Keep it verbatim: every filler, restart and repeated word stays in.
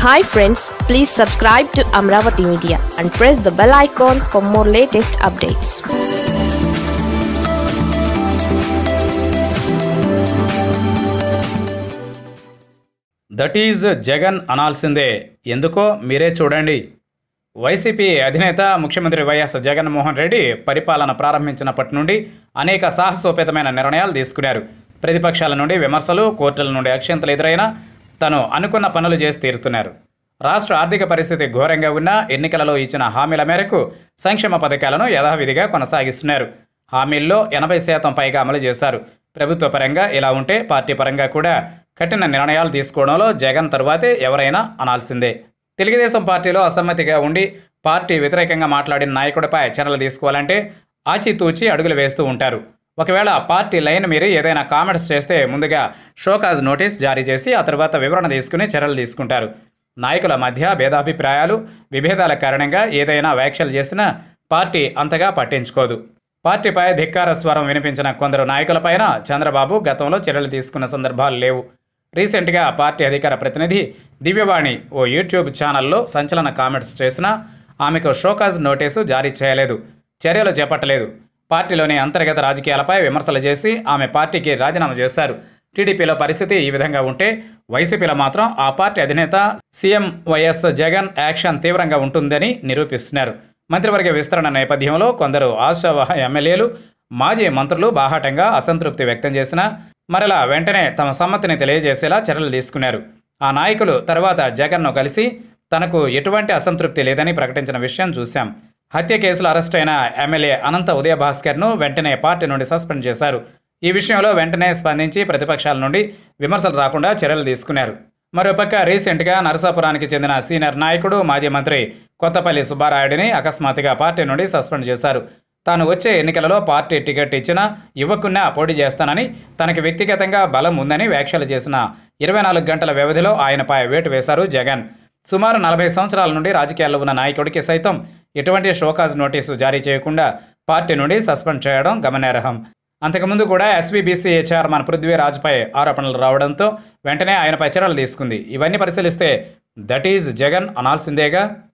Hi friends, please subscribe to Amaravathi Media and press the bell icon for more latest updates. That is Jagan అనాల్సిందే ఎందుకో మీరే చూడండి. YCP అధినేత ముఖ్యమంత్రి YS Jaganmohan Reddy పరిపాలన ప్రారంభించినప్పటి నుండి అనేక సాహసోపేతమైన నిర్ణయాలు తీసుకున్నారు. ప్రతిపక్షాల నుండి విమర్శలు, కోర్టుల నుండి అక్షంతలు ఎదురైనా తను అనుకున్న పనులు చేసి తీరుతున్నారు. రాష్ట్ర ఆర్థిక పరిస్థితి ఘోరంగా ఉన్నా ఎన్నికలలో ఇచ్చిన హామీల మేరకు సంక్షేమ పథకాలను యథావిధిగా కొనసాగిస్తున్నారు. హామీల్లో ఎనభై శాతం పైగా అమలు చేశారు. ప్రభుత్వ పరంగా ఇలా ఉంటే పార్టీ పరంగా కూడా కఠిన నిర్ణయాలు తీసుకోవడంలో జగన్ తరువాతే ఎవరైనా అనాల్సిందే. తెలుగుదేశం పార్టీలో అసమ్మతిగా ఉండి పార్టీ వ్యతిరేకంగా మాట్లాడిన నాయకుడిపై చర్యలు తీసుకోవాలంటే ఆచితూచి అడుగులు వేస్తూ ఉంటారు. ఒకవేళ పార్టీ లైన్ మీరి ఏదైనా కామెంట్స్ చేస్తే ముందుగా షోకాజ్ నోటీస్ జారీ చేసి ఆ తర్వాత వివరణ తీసుకుని చర్యలు తీసుకుంటారు. నాయకుల మధ్య భేదాభిప్రాయాలు, విభేదాల కారణంగా ఏదైనా వ్యాఖ్యలు చేసినా పార్టీ అంతగా పట్టించుకోదు. పార్టీపై ధిక్కార స్వరం వినిపించిన కొందరు నాయకులపైన చంద్రబాబు గతంలో చర్యలు తీసుకున్న సందర్భాలు లేవు. రీసెంట్గా పార్టీ అధికార ప్రతినిధి దివ్యవాణి ఓ యూట్యూబ్ ఛానల్లో సంచలన కామెంట్స్ చేసినా ఆమెకు షోకాజ్ నోటీసు జారీ చేయలేదు, చర్యలు చేపట్టలేదు. పార్టీలోని అంతర్గత రాజకీయాలపై విమర్శలు చేసి ఆమె పార్టీకి రాజీనామా చేశారు. టీడీపీలో పరిస్థితి ఈ విధంగా ఉంటే వైసీపీలో మాత్రం ఆ పార్టీ అధినేత సీఎం వైఎస్ జగన్ యాక్షన్ తీవ్రంగా ఉంటుందని నిరూపిస్తున్నారు. మంత్రివర్గ విస్తరణ నేపథ్యంలో కొందరు ఆశావహ ఎమ్మెల్యేలు, మాజీ మంత్రులు బాహాటంగా అసంతృప్తి వ్యక్తం చేసినా మరలా వెంటనే తమ సమ్మతిని తెలియజేసేలా చర్యలు తీసుకున్నారు. ఆ నాయకులు తర్వాత జగన్ను కలిసి తనకు ఎటువంటి అసంతృప్తి లేదని ప్రకటించిన విషయం చూశాం. హత్య కేసులో అరెస్ట్ అయిన ఎమ్మెల్యే అనంత ఉదయభాస్కర్ను వెంటనే పార్టీ నుండి సస్పెండ్ చేశారు. ఈ విషయంలో వెంటనే స్పందించి ప్రతిపక్షాల నుండి విమర్శలు రాకుండా చర్యలు తీసుకున్నారు. మరోపక్క రీసెంట్గా నరసాపురానికి చెందిన సీనియర్ నాయకుడు, మాజీ మంత్రి కొత్తపల్లి సుబ్బారాయుడిని అకస్మాత్తుగా పార్టీ నుండి సస్పెండ్ చేశారు. తాను వచ్చే ఎన్నికలలో పార్టీ టికెట్ ఇచ్చినా ఇవ్వకున్నా పోటీ చేస్తానని, తనకి వ్యక్తిగతంగా బలం ఉందని వ్యాఖ్యలు చేసిన ఇరవై నాలుగు గంటల వ్యవధిలో ఆయనపై వేటు వేశారు జగన్. సుమారు నలభై సంవత్సరాల నుండి రాజకీయాల్లో ఉన్న నాయకుడికి సైతం ఎటువంటి షోకాజ్ నోటీసు జారీ చేయకుండా పార్టీ నుండి సస్పెండ్ చేయడం గమనార్హం. అంతకుముందు కూడా ఎస్వీబీసీ చైర్మన్ పృథ్వీరాజ్పై ఆరోపణలు రావడంతో వెంటనే ఆయనపై చర్యలు తీసుకుంది. ఇవన్నీ పరిశీలిస్తే దట్ ఈజ్ జగన్ అనాల్సిందేగా.